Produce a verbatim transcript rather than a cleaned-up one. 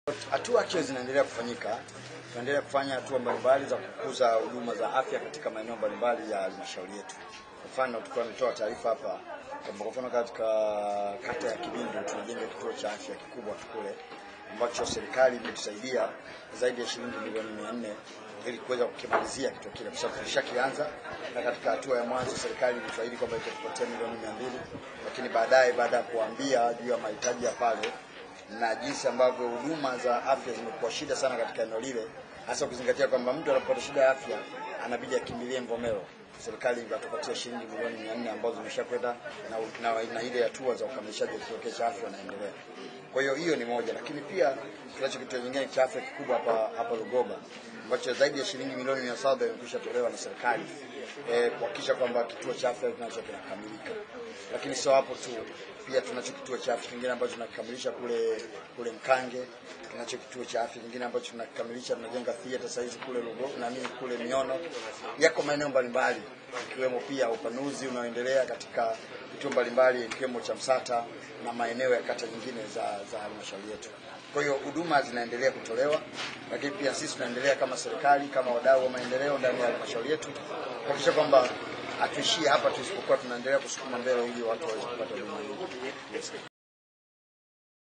Hatua actually zinaendelea kufanyika. Tunaendelea kufanya hatua mbalimbali za kukuza huduma za afya katika maeneo mbalimbali ya halmashauri yetu. Kwa mfano tulikuwa tumetoa taarifa hapa kwamba kwa mfano katika kata ya Kibindu tunajenga kituo cha afya kikubwa kule ambacho serikali imetusaidia zaidi ya shilingi milioni mia nne ili kuweza kukimalizia kituo kile, kwa sababu tulishakianza, na katika hatua ya mwanzo serikali ilituahidi kwamba itakupatia milioni mia mbili, lakini baadaye baada ya kuambia juu ya mahitaji ya pale na jinsi ambavyo huduma za afya zimekuwa shida sana katika eneo lile, hasa ukizingatia kwamba mtu anapopata shida ya afya anabidi akimbilie Mvomero, serikali ikatupatia shilingi milioni mia nne ambazo zimeshakwenda na, na, na ile hatua za ukamilishaji wa kituo cha afya naendelea. Kwa hiyo hiyo ni moja, lakini pia tunacho kituo kingine cha afya kikubwa hapa hapa Lugoba ambacho zaidi ya shilingi milioni mia saba imekwisha tolewa na serikali eh, kuhakikisha kwamba kituo cha afya kinacho kinakamilika. Lakini sio hapo tu, pia tunacho kituo cha afya kingine ambacho tunakamilisha kule kule Mkange, tunacho kituo cha afya kingine ambacho tunakamilisha, tunajenga theater saizi kule Lugoba na mimi kule Miono. Yako maeneo mbalimbali ikiwemo pia upanuzi unaoendelea katika vituo mbalimbali ikiwemo cha Msata na maeneo ya kata nyingine za za halmashauri yetu. Kwa hiyo huduma zinaendelea kutolewa, lakini pia sisi tunaendelea kama serikali, kama wadau wa maendeleo ndani ya halmashauri yetu kuhakikisha kwamba hatuishii hapa tu, isipokuwa tunaendelea kusukuma mbele ili watu waweze kupata huduma hii.